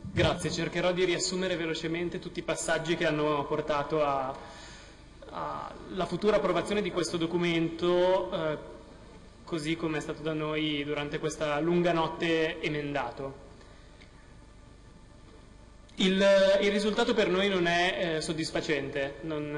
Grazie, cercherò di riassumere velocemente tutti i passaggi che hanno portato alla futura approvazione di questo documento, così come è stato da noi durante questa lunga notte emendato. Il risultato per noi non è soddisfacente,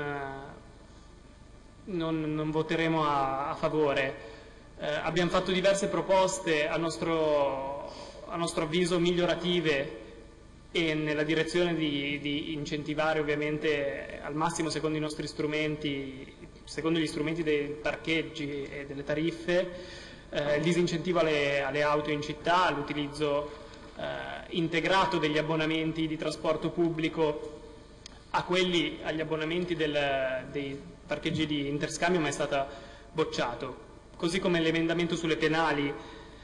non voteremo a favore. Abbiamo fatto diverse proposte a nostro avviso migliorative e nella direzione di incentivare ovviamente al massimo secondo i nostri strumenti, secondo gli strumenti dei parcheggi e delle tariffe, il disincentivo alle auto in città, l'utilizzo integrato degli abbonamenti di trasporto pubblico agli abbonamenti dei parcheggi di interscambio, ma è stata bocciato. Così come l'emendamento sulle penali,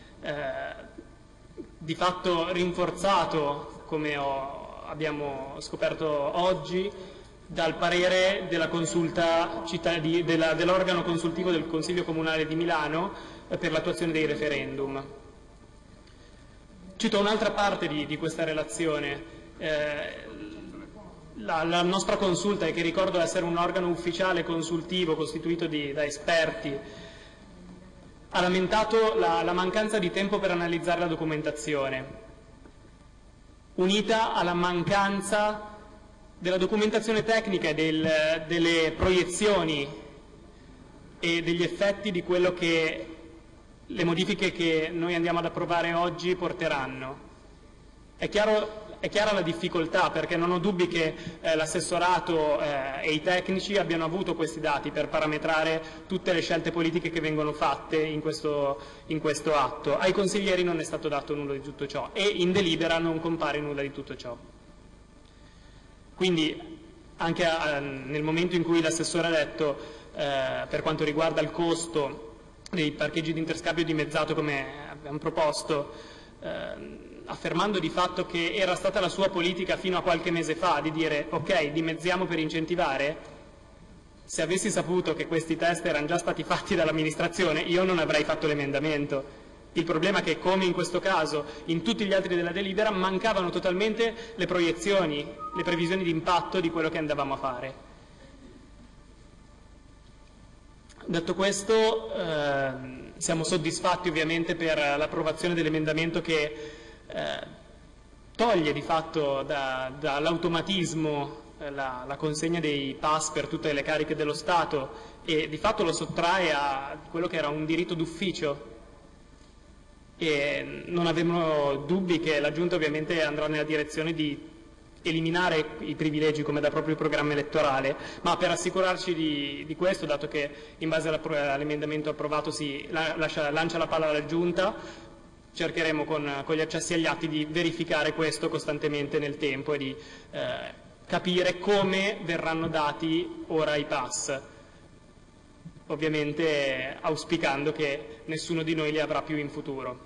di fatto rinforzato, come abbiamo scoperto oggi, dal parere della consulta dell'organo consultivo del Consiglio Comunale di Milano per l'attuazione dei referendum. Cito un'altra parte di questa relazione. La nostra consulta, che ricordo essere un organo ufficiale consultivo costituito da esperti, ha lamentato la mancanza di tempo per analizzare la documentazione, unita alla mancanza della documentazione tecnica e delle proiezioni e degli effetti di quello che le modifiche che noi andiamo ad approvare oggi porteranno. È chiara la difficoltà, perché non ho dubbi che l'assessorato e i tecnici abbiano avuto questi dati per parametrare tutte le scelte politiche che vengono fatte in questo atto. Ai consiglieri non è stato dato nulla di tutto ciò e in delibera non compare nulla di tutto ciò. Quindi anche nel momento in cui l'assessore ha detto per quanto riguarda il costo dei parcheggi di interscambio dimezzato, come abbiamo proposto, affermando di fatto che era stata la sua politica fino a qualche mese fa di dire ok, dimezziamo per incentivare, se avessi saputo che questi test erano già stati fatti dall'amministrazione io non avrei fatto l'emendamento. Il problema è che, come in questo caso, in tutti gli altri della delibera mancavano totalmente le proiezioni, le previsioni di impatto di quello che andavamo a fare. Detto questo, siamo soddisfatti ovviamente per l'approvazione dell'emendamento che toglie di fatto dall'automatismo la consegna dei pass per tutte le cariche dello Stato e di fatto lo sottrae a quello che era un diritto d'ufficio. E non avevamo dubbi che la Giunta ovviamente andrà nella direzione di eliminare i privilegi come da proprio programma elettorale, ma per assicurarci di questo, dato che in base all'emendamento approvato si lancia la palla alla Giunta, cercheremo con gli accessi agli atti di verificare questo costantemente nel tempo e di capire come verranno dati ora i pass, ovviamente auspicando che nessuno di noi li avrà più in futuro.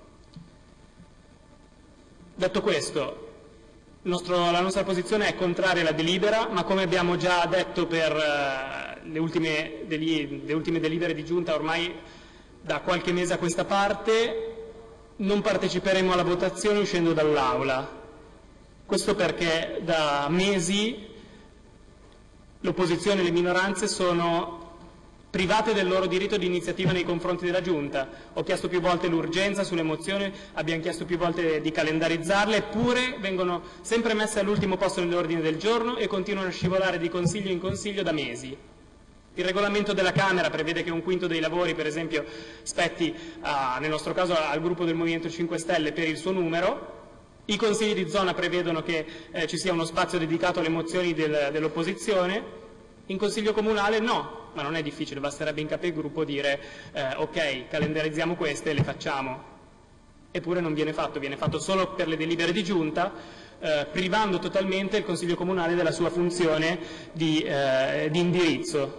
Detto questo, la nostra posizione è contraria alla delibera, ma come abbiamo già detto per le ultime delibere di Giunta ormai da qualche mese a questa parte, non parteciperemo alla votazione uscendo dall'Aula. Questo perché da mesi l'opposizione e le minoranze sono private del loro diritto di iniziativa nei confronti della Giunta. Ho chiesto più volte l'urgenza sulle mozioni, abbiamo chiesto più volte di calendarizzarle, eppure vengono sempre messe all'ultimo posto nell'ordine del giorno e continuano a scivolare di consiglio in consiglio da mesi. Il regolamento della Camera prevede che un quinto dei lavori, per esempio, spetti, nel nostro caso, al gruppo del Movimento 5 Stelle per il suo numero. I consigli di zona prevedono che ci sia uno spazio dedicato alle mozioni dell'opposizione. In Consiglio Comunale no, ma non è difficile, basterebbe in capigruppo dire ok, calendarizziamo queste e le facciamo. Eppure non viene fatto solo per le delibere di Giunta, privando totalmente il Consiglio Comunale della sua funzione di indirizzo.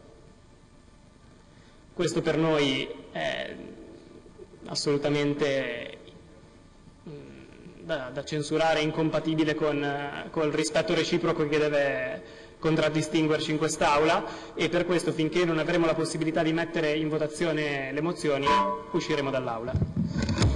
Questo per noi è assolutamente da censurare, incompatibile con il rispetto reciproco che deve contraddistinguerci in quest'Aula, e per questo, finché non avremo la possibilità di mettere in votazione le mozioni, usciremo dall'Aula.